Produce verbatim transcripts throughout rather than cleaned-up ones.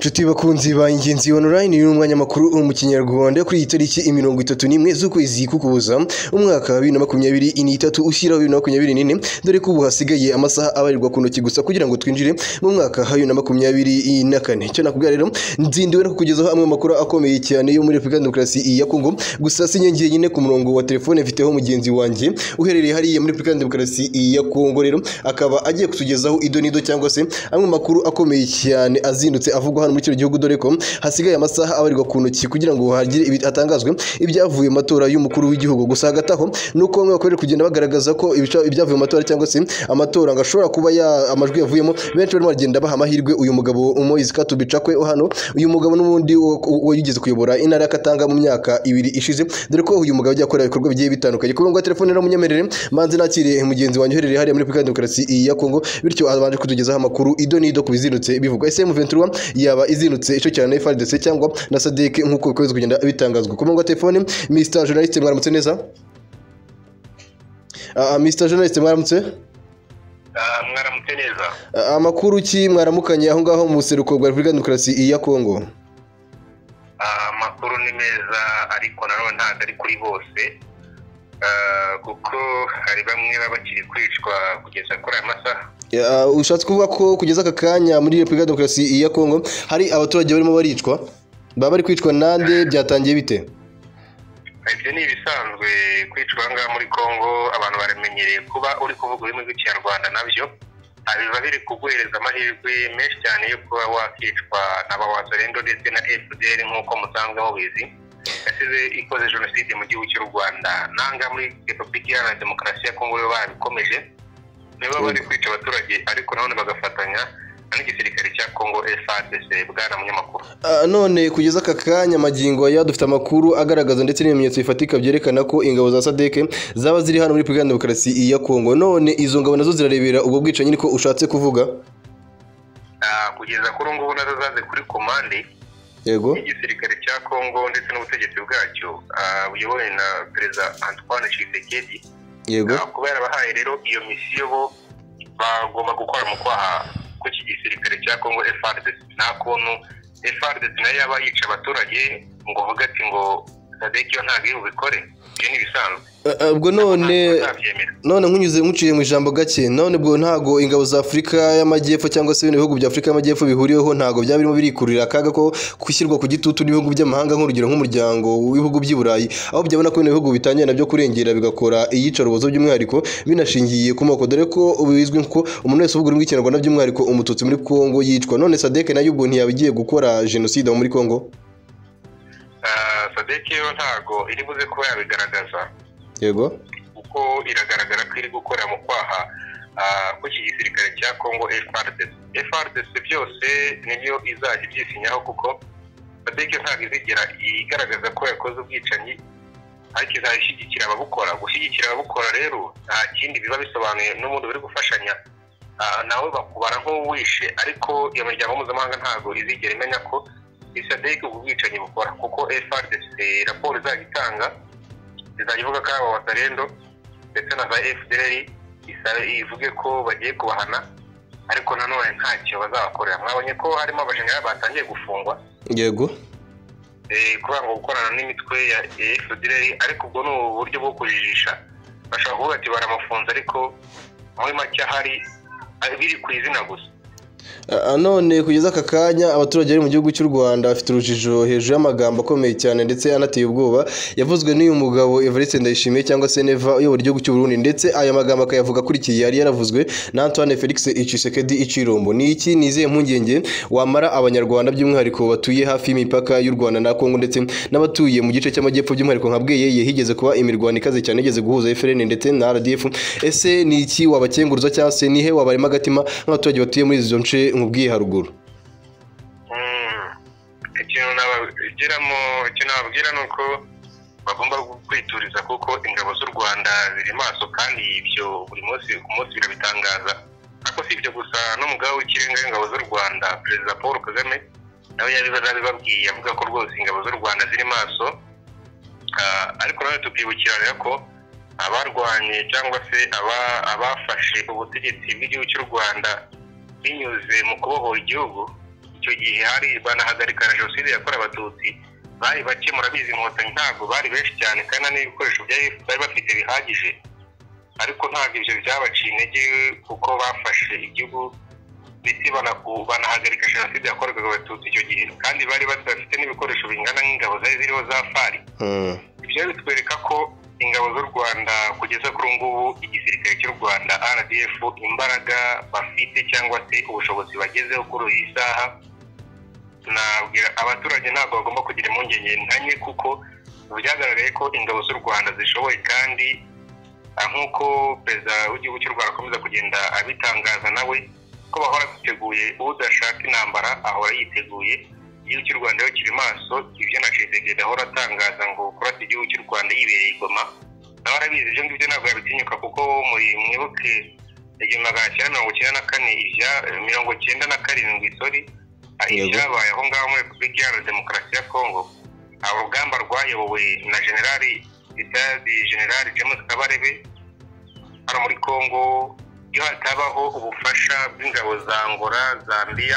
Nshuti bakunzi ba Ingenzi Online ni umwanya makuru mu Kinyarwanda kuri itariki mirongo itatu n'imwe z'ukwezi k'Ukuboza umwaka wa bibiri na makumyabiri n'itatu ushyira bibiri na makumyabiri n'ine, dore ko ubu hasigaye amasaha abarirwa ku ntoki gusa kugira ngo twinjire mu mwaka wa bibiri na makumyabiri na kane. Cyo nakubwira rero nzindiwe no kukugezaho amwe makuru akomeye cyane yo muri Repubulika Demokarasi ya Kongo, gusa sinyengiye nyine ku murongo wa telefone mfiteho mugenzi wanjye uherereye hariya muri Repubulika Demokarasi ya Kongo, rero akaba agiye kutugezaho idonido cyangwa se amwe makuru akomeye cyane azindutse avugwa muri cyo gihugu, dore ko hasigaye amasaha abarirwa ku ntoki kugira ngo hagire hatangazwe ibyavuye mu matora y'umukuru w'igihugu. Gusa hagati aho nuko bamwe bakorera kugenda bagaragaza ko ibyavuye mu matora cyangwa se amatora ngashobora kuba ya amajwi yavuyemo, benshi barimo bagenda baha amahirwe uyu mugabo Moise Katumbi Chapwe hano. Uyu mugabo n'ubundi wigeze kuyobora intara y'Akatanga mu myaka ibiri ishize, dore ko uyu mugabo yakora ibikorwa bigiye bitandukanye. Ku murongo wa telefone rero munyemerere manze nakire mugenzi wanjye uherereye hariya muri Repubulika Demokarasi ya Kongo, bityo abanje kutugezaho amakuru idonido ku bizindutse bivugwa. ese M vingt trois yaba izinutse icyo cyane F A R D C cyangwa na S A D C nk'uko bikomeza kugenda bitangazwa. Ku murongo wa telefone Mister Journalist, mwaramutse neza? Ah, Mister Journalist, mwaramutse? Ah, mwaramutse neza. Amakuru ki mwaramukanye aho ngaho mu seruko rwa Repubulika Demokarasi ya Kongo? Amakuru ni meza ariko nanone ntabwo ari kuri bose, kuko hari bamwe baba bakiri kwicwa kugeza kuri aya masaha. Ushatse kuvuga ko kugeza aka kanya muri Repubulika Demokarasi ya Kongo hari abaturage barimo baricwa? Baba bari kwicwa nande? Byatangiye bite? Ibyo ni ibisanzwe kwicwa ngaha muri Kongo. Abantu baramenyereye kuba uri kuvuga ururimi rw'Ikinyarwanda, nabyo biba biri kuguhereza amahirwe menshi cyane yo kuba wakicwa n'abawazalendo ndetse na F D L nk'uko musanzwe mubizi yasize ikoze jenoside mu gihugu cy'u Rwanda. Nanga muri Repubulika Iharanira Demokarasi ya Kongo babikomeje, niba bari kwica abaturage ariko none bagafatanya n'igisirikare cya Kongo F A R D C. Bwana munyamakuru, none kugeza aka kanya magingo ya dufite amakuru agaragaza ndetse n'ibimenyetso bifatika byerekana ko ingabo za S A D C zaba ziri hano muri Repubulika Demokarasi ya Kongo. None izo ngabo nazo zirarebera ubwo bwicanyi niko ushatse kuvuga? Kugeza kuri ubu ngubu nazo zaze kuri komande yego igisirikare cya Kongo ndetse n'ubutegetsi bwacyo buyobowe na Perezida Antoine Tshisekedi. Yego, kuba yarabahaye rero iyo misiyo, bo bagomba gukora mu kwaha kw'iki gisirikare cya Kongo F A R D C. Nta kuntu F A R D C nayo yaba yica abaturage ngo uvuge ati ngo S A D C yo ntabwo iri bubikore. Ibyo ni ibisanzwe. ubwo none none nkunyuze nkuciye mu ijambo gake, none bwo ntago ingabo za Afurika y'Amajyepfo cyangwa se ibihugu bya Afurika y'Amajyepfo bihuriyeho ntago byaba birimo birikurira akaga ko kwishyirwa ku gitutu n'ibihugu by'amahanga, nk'urugero nk'umuryango w'ibihugu by'i Burayi, aho byabona ko ibihugu bitangiye nabyo kurengera bigakora iyicarubozo by'umwihariko binashingiye ku moko, dore ko bizwi ko umuntu wese uvuga ururimi rw'Ikinyarwanda by'umwihariko umututsi muri Kongo yicwa. None S A D C nayo ubwo ntiyabigiye gukora jenoside muri Kongo? S A D C yo ntago iri buze kuba yabigaragaza. Yego, kuko iragaragara ko iri gukora mu kwaha kw'iki gisirikare cya Kongo F A R D C. F A R D C byose niyo izajya ibyisinyaho, kuko S A D C ntabwo izigera igaragaza ko yakoze ubwicanyi, ariko izabishyigikira ababukora. Gushyigikira ababukora rero nta kindi biba bisobanuye, n'ubundi bari gufashanya nawe bakubara nk'uwishe, ariko iyo miryango mpuzamahanga ntabwo izigera imenya ko S A D C ubwo bwicanyi bukora, kuko F A R D C raporo izajya itanga izajya ivuga ko aba wazalendo ndetse na za F D L ivuge ko bagiye kubahana, ariko nanone ntacyo bazabakorera. Mwabonye ko harimo abajenerali batangiye gufungwa, yego, kubera ngo gukorana n'imitwe ya F D L, ariko ubwo ni uburyo bwo kujijisha. Bashobora kuvuga ati baramufunze, ariko muri make hari biri ku izina gusa. None kugeza aka kanya abaturage bari mu gihugu cy'u Rwanda bafite urujijo hejuru y'amagambo akomeye cyane ndetse anateye ubwoba yavuzwe n'uyu mugabo Evariste Ndayishimiye cyangwa se Neva uyobora igihugu cy'u Burundi, ndetse aya magambo akayavuga kurikiye yari yaravuzwe na Antoine Felix Tshisekedi Tshilombo. Ni iki nizihe mpungenge wamara abanyarwanda by'umwihariko batuye hafi y'imipaka y'u Rwanda na Kongo ndetse n'abatuye mu gice cy'amajyepfo by'umwihariko nka Bweyeye higeze kuba imirwano ikaze cyane igeze guhuza F L N ndetse na R D F? Ese ni iki wabakenguruza cyangwa se nihe wabarema agatima nk'abaturage batuye muri izo nce nkubwiye haruguru? Ikintu nabagiramo icyo nababwira ni uko bagomba kwituriza, kuko ingabo z'u Rwanda ziri maso, kandi ibyo buri munsi ku munsi birabitangaza. Ariko si ibyo gusa, n'umugaba w'ikirenga w'ingabo z'u Rwanda Perezida Paul Kagame nawe yabibabwiye avuga ko rwose ingabo z'u Rwanda ziri maso. Ariko nawe tubyibukira rero ko abarwanye cyangwa se abafashe ubutegetsi bw'igihugu cy'u Rwanda binyuze mu kubohora igihugu, icyo gihe hari banahagarika na jenoside yakorewe abatutsi bari bake murabizi inkotanyi ntabwo bari benshi cyane kandi n'ibikoresho bari bafite bihagije ariko ntabwo ibyo byabaciye intege kuko bafashe igihugu ndetse banahagarika jenoside yakorewe abatutsi icyo gihe kandi bari badafite n'ibikoresho bingana nk'ingabo zari ziriho za fari ibyo bitwereka ko ingabo z'u Rwanda kugeza kuri ubu ngubu igisirikare cy'u Rwanda R D F imbaraga bafite cyangwa se ubushobozi bagezeho kuri iyi saha nabwira abaturage ntabwo bagomba kugira impungenge ntanye kuko byagaragaye ko ingabo z'u Rwanda zishoboye kandi nk'uko perezida w'igihugu cy'u Rwanda akomeza kugenda abitangaza nawe ko bahora biteguye udashaka intambara ahora yiteguye igihugu cy'u Rwanda iyo kiri maso ibyo na Tshisekedi ahora atangaza ngo kurasa igihugu cy'u Rwanda yibereye igoma nawe arabizi ibyo ngibyo ntabwo yabitinyuka kuko muri mwibuke igihumbi magana cyenda mirongo icyenda na kane ibya mirongo icyenda na karindwi sori ibyabaye aho ngaho muri Repubulika Iharanira Demokarasi ya Kongo urugamba rwayobowe na generali Itadi generali James Kabarebe hano muri Kongo iyo hatabaho ubufasha bw'ingabo za Angola Zambia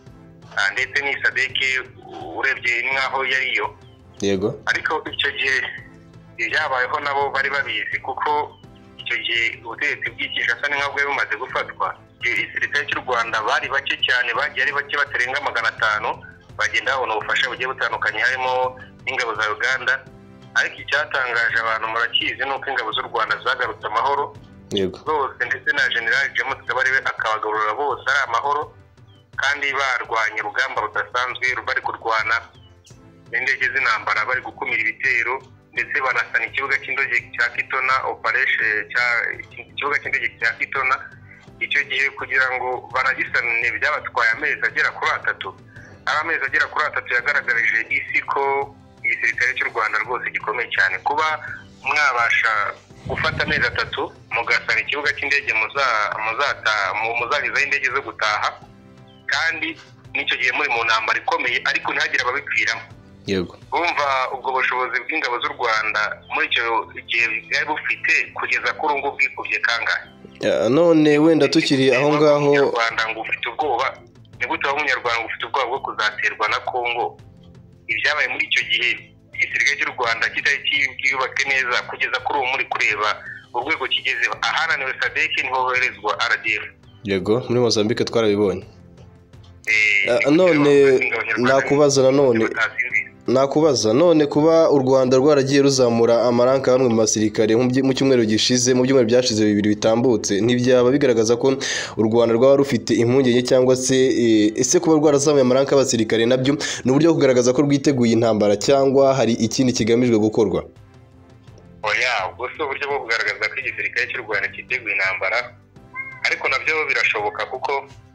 ndetse n'isadeke urebye nk'aho yariyo yego ariko icyo gihe ibyabayeho nabo bari babizi kuko icyo gihe ubutegetsi bw'Kinshasa ntabwo bwari bumaze gufatwa igisirikare cy'u Rwanda bari bake cyane bagiye ari bake batarenga magana atanu bagenda babona ubufasha bugiye butandukanye harimo n'ingabo za Uganda ariko icyatangaje abantu murakizi nuko ingabo z'u Rwanda zagarutse amahoro yego bose ndetse na generali James Kabarebe akabagarura bose ari amahoro kandi barwanya urugamba rudasanzwe bari kurwana n'indege z'intambara bari gukumira ibitero ndetse banasana ikibuga cy'indege cya Kitona operation cya ikibuga cy'indege cya Kitona icyo gihe kugira ngo banagisane byabatwaye amezi agera kuri atatu ari amezi agera kuri atatu yagaragarije isi ko igisirikare cy'u Rwanda rwose gikomeye cyane kuba mwabasha gufata amezi atatu mugasana ikibuga cy'indege muzata muzagizaho indege zo gutaha kandi n'icyo gihe muri mu ntambara ikomeye ariko ntihagire ababipfiramo yego bumva ubwo bushobozi bw'ingabo z'u Rwanda muri icyo gihe bwari bufite kugeza kuri ubu bwikubye kangahe none wenda tukiri aho ngaho u Rwanda ngo ufite ubwoba ni gute waba umunyarwanda ufite ubwoba bwo kuzaterwa na Kongo ibyabaye muri icyo gihe igisirikare cy'u Rwanda kitari kiyubake neza kugeza kuri ubu muri kureba urwego kigezeho ahananiwe sadeke niho hoherezwa R D F yego muri Mozambique twarabibonye none nakubaza nanone nakubaza none kuba u Rwanda rwaragiye ruzamura amaranka bamwe mu basirikare mu cyumweru gishize mu byumweru byashize bibiri bitambutse ntibyaba bigaragaza ko u Rwanda rwaba rufite impungenge cyangwa se ese kuba rwarazamuye amaranka y'abasirikare nabyo ni uburyo bwo kugaragaza ko rwiteguye intambara cyangwa hari ikindi kigamijwe gukorwa oya ubwo si uburyo bwo kugaragaza ko igisirikare cy'u Rwanda cyiteguye intambara ariko nabyo birashoboka kuko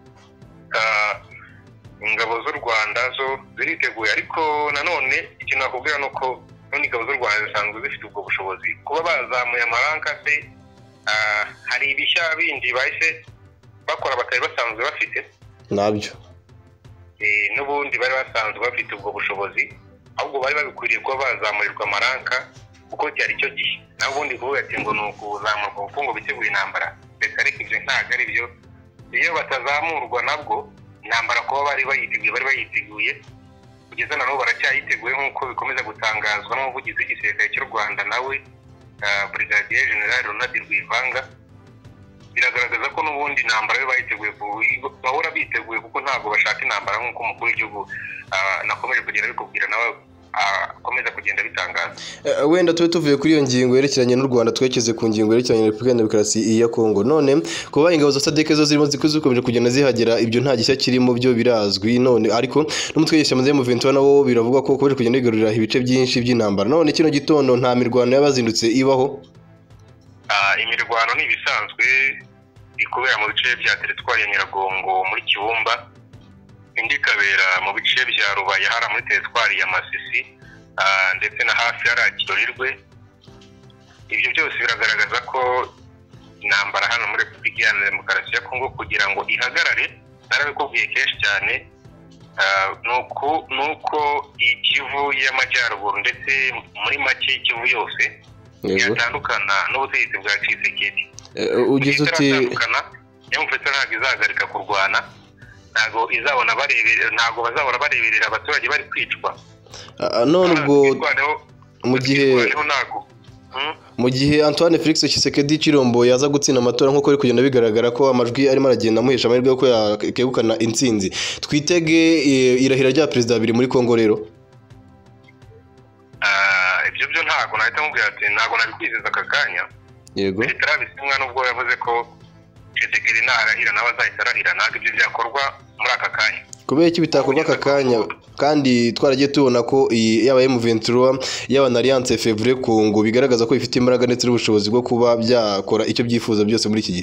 ingabo z'u Rwanda zo ziriteguye ariko nanone ikintu nakubwira ni uko ingabo z'u Rwanda zisanzwe zifite ubwo bushobozi kuba bazamuye amaranka se hari ibishya bindi bahise bakora batari basanzwe bafite nabyo n'ubundi bari basanzwe bafite ubwo bushobozi ahubwo bari babikwiriye kuba bazamurirwa amaranka kuko cyari cyo gihe naho ubundi kuvuga ati ngo ni ukuzamurwa kuko ngo biteguye intambara reka reka ibyo ntabwo ari byo iyo batazamurwa nabwo intambara kuba bari bayiteguye bari bayiteguye kugeza na n'ubu baracyayiteguye nk'uko bikomeza gutangazwa n'umuvugizi w'igisirikare cy'u Rwanda nawe Brigadier General Ronald Rwivanga biragaragaza ko n'ubundi intambara yo bayiteguye bahora biteguye kuko ntabwo bashaka intambara nk'uko umukuru w'igihugu nakomeje kugenda bikubwira nawe akomeza kugenda bitangaza wenda tube tuvuye kuri iyo ngingo yerekeranye n'u Rwanda twekeze ku ngingo yerekeranye na Repubulika ya Demokarasi ya Kongo none kuba ingabo za sadeke zo zirimo zikomeje kugenda zihagera ibyo nta gishya kirimo byo birazwi none ariko n'umutwe w'ishyamba mu vingt nawo biravuga ko ukomeje kugenda wigarurira ibice byinshi by'intambara none kino gitondo nta mirwano y'abazindutse ibaho imirwano ni ibisanzwe ikubera mu bice bya teritwari ya Nyiragongo muri Kibumba indi kabera mu bice bya Rubaya hara muri teritwari ya Masisi ndetse na hafi ya Rakirorirwe ibyo byose biragaragaza ko intambara hano muri Repubulika Iharanira Demokarasi ya Kongo kugira ngo ihagarare narabikubwiye kenshi cyane nuko nuko ikivu y'amajyaruguru ndetse muri make ikivu yose yatandukana n'ubutegetsi bwa Tshisekedi ugize uti yamufite ntabwo izahagarika kurwana ntago izabona bareberera ntago bazabona bareberera abaturage bari kwicwa none ubwo mu gihe mu gihe Antoine Felix Tshisekedi Chilombo yaza gutsinda amatora nkuko ari kugenda bigaragara ko amajwi arimo aragenda amuhesha amahirwe yo yakegukana intsinzi twitege irahira rya perezida babiri muri Kongo rero ibyo byo ntago nahita mubwira ati ntago nabikwizeza aka kanya yego bitarabisimwa nubwo yavuze ko Tshisekedi narahira nawe azahita arahira ntabwo ibyo byakorwa muri aka kanya kubera iki bitakorwa aka kanya kandi twaragiye tubona ko yaba M vingt-trois yaba na Alliance Fevre Congo bigaragaza ko bifite imbaraga ndetse n'ubushobozi bwo kuba byakora icyo byifuza byose muri iki gihe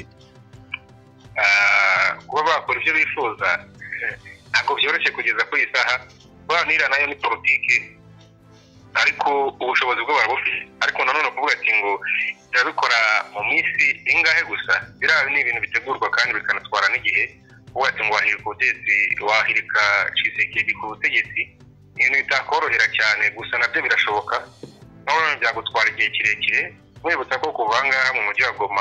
kuba bakora ibyo bifuza ntabwo byoroshye kugeza kuri iyi saha banira nayo ni politiki ariko ubushobozi bwo barabufite ariko nanone kuvuga ati ngo turabikora mu minsi ingahe gusa biriya ni ibintu bitegurwa kandi bikanatwara n'igihe uvuga ati ngo wahirika ubutegetsi wahirika Tshisekedi ku butegetsi ibintu bitakorohera cyane gusa nabyo birashoboka none byagutwara igihe kirekire mwibutsa ko kuva ngaha mu mujyi wa Goma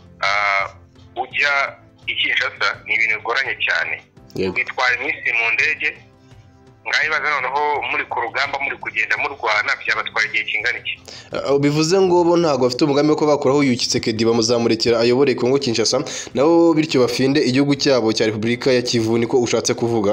ujya i Kinshasa ni ibintu bigoranye cyane bitwara iminsi mu ndege ngayibaza noneho muri ku rugamba muri kugenda mu Rwanda byabatwara igihe kingana iki bivuze ngo bo ntago bafite umugambi ko bakoraho uyu Tshisekedi bamuzamurekera ayobore Kongo Kinshasa nabo bityo bafinde igihugu cyabo cya Repubulika ya Kivu niko ushatse kuvuga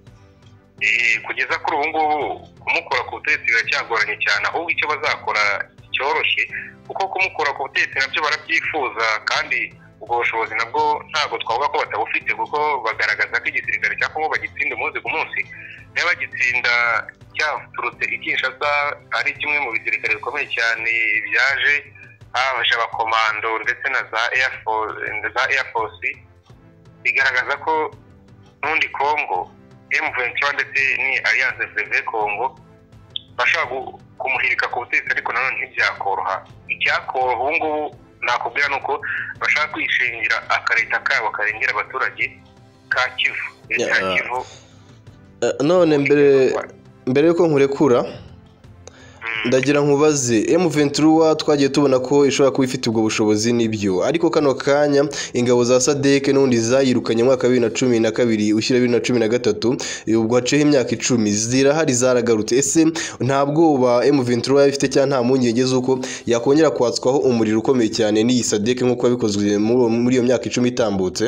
eh kugeza kuri ubu ngubu kumukora ku butegetsi biracyagoranye cyane ahubwo icyo bazakora cyoroshye kuko kumukora ku butegetsi nabyo barabyifuza kandi ubwo bushobozi nabwo ntago twavuga ko batabufite kuko bagaragaza ko igisirikare cya Kongo bagitsinda umunsi ku munsi niba gitsinda cyaturutse i Kinshasa ari kimwe mu bisirikare bikomeye cyane byaje habasha abakomando ndetse na za Air Force za Air Force bigaragaza ko n'undi Kongo M vingt-trois ndetse ni Alliance Fevre Congo bashaka kumuhirika ku butegetsi ariko nanone ntibyakoroha icyakoroha ubu ngubu nakubwira nuko bashaka kwishingira akareta kabo karengera abaturage ka Kivu ya Kivu none mbere mbere yuko nkurekura ndagira nkubaze M vingt-trois twagiye tubona ko ishobora kuba ifite ubwo bushobozi n'ibyo ariko kano kanya ingabo za Sadek n'undi zayirukanye mu mwaka wa bibiri na cumi na kabiri ushyira bibiri na cumi na gatatu ubwo haceho imyaka icumi zirahari zaragarutse ese nta bwoba M vingt-trois ifite cyangwa nta mpungenge z'uko yakongera kwatswaho umuriro ukomeye cyane n'iyi Sadek nk'uko yabikozwe muri iyo myaka icumi itambutse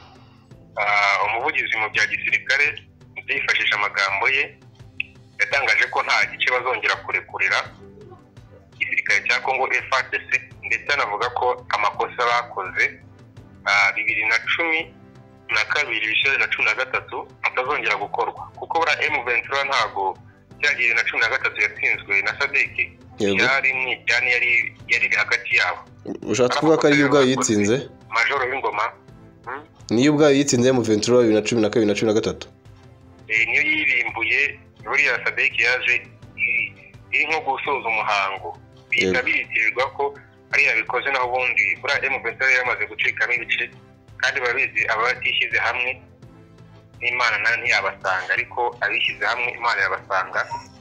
umuvugizi mu bya gisirikare yifashisha amagambo ye yatangaje ko nta gice bazongera kurekurira igisirikare cya Kongo F A R D C ndetse anavuga ko amakosa bakoze bibiri na cumi na kabiri bibiri na cumi na gatatu atazongera gukorwa kuko bura M vingt-trois ntago cyagiye bibiri na cumi na gatatu yatsinzwe na Sadek yari n'ijyane yari yari hagati yabo ushatse kuvuga ko ari ubwayo yitsinze Majoro w'ingoma niyo ubwayo yitsinze M vingt-trois bibiri na cumi na kabiri na cumi na gatatu niyo yirimbuye buriya Sadek yaje iri nko gusoza umuhango bihita bitirirwa ko ari yabikoze naho ubundi buriya M vingt-trois yamaze gucikamo ibice kandi babizi abatishyize hamwe n'Imana nayo ntiyabasanga ariko abishyize hamwe Imana yabasanga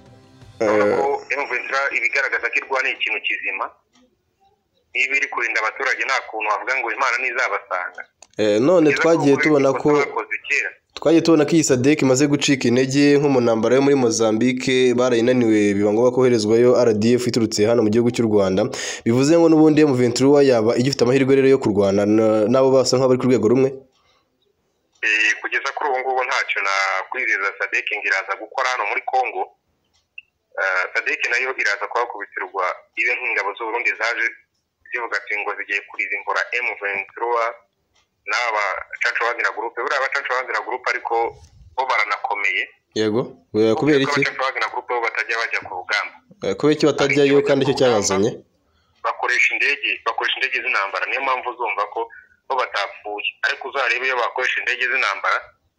ko M vingt-trois ibigaragaza ko irwaniye ikintu kizima niba iri kurinda abaturage nta kuntu wavuga ngo Imana ntizabasanga none twagiye tubona ko twagiye tubona ko iyi Sadek imaze gucika intege nko mu ntambara yo muri Mozambique barayinaniwe biba ngombwa koherezwayo R D F iturutse hano mu gihugu cy'u Rwanda bivuze ngo n'ubundi M vingt-trois yaba igifite amahirwe rero yo kurwana nabo basa nk'abari ku rwego rumwe kugeza kuri ubu ngubu ntacyo nakwizeza Sadek ngiraza gukora hano muri Kongo Sadek nayo iraza kuhakubitirwa ibe nk'ingabo z'u Burundi zaje zivuga ati ngo zigiye kurizimbura M vingt-trois n'aba Caca Wagner Group buriya abacaca Wagner Group ariko bo baranakomeye yego kubera iki Caca Wagner Group bo batajya bajya ku rugamba kubera iki batajyayo kandi icyo cyabazanye bakoresha indege bakoresha indege z'intambara niyo mpamvu uzumva ko bo batapfuye ariko uzarebe iyo bakoresha indege z'intambara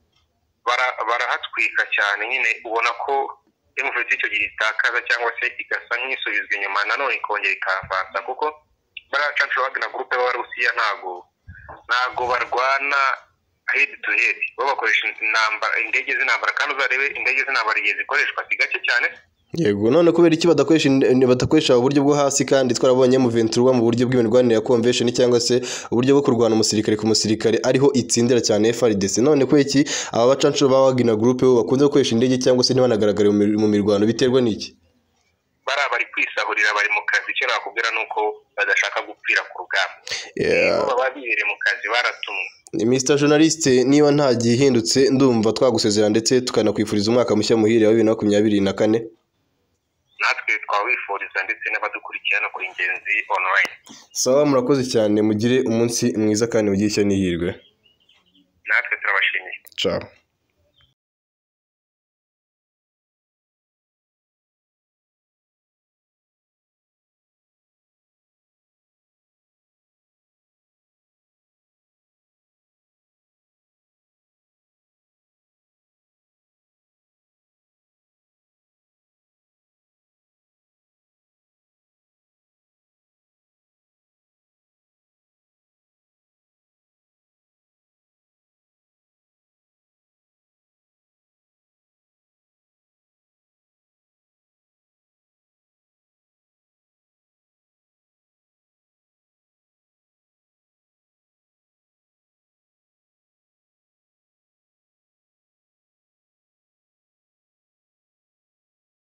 barahatwika cyane nyine ubona ko M vingt-trois icyo gihe itakaza cyangwa se igasa nk'isubizwa inyuma nanone ikongera ikavansa kuko bariya Caca Wagner Group b'Abarusiya ntago ntago barwana head to head bo bakoresha intambara indege z'intambara kandi uzarebe indege z'intambara igihe zikoreshwa si gake cyane Yego none kubera iki badakoresha badakoresha uburyo bwo hasi kandi twarabonye mu ventura mu buryo bw'imirwanire ya convention cyangwa se uburyo bwo kurwana umusirikare ku musirikare ariho itsindira cyane F R D C none ko iki aba bacancu ba Wagner group bo bakunze gukoresha indege cyangwa se ntibanagaragara mu mirwano biterwa n'iki bara bari kwisahurira bari mu kazi cyo nakubwira nuko badashaka gupfira ku rugamba yeah baba bibere mu kazi baratumwe Mister Journalist niba nta gihindutse ndumva twagusezera ndetse tukanakwifuriza umwaka mushya muhire wa bibiri na makumyabiri na kane natwe twawifuriza ndetse n'abadukurikirana kuri Ingenzi online sawa murakoze cyane mugire umunsi mwiza kandi mugishye nihirwe natwe turabashimiye ciao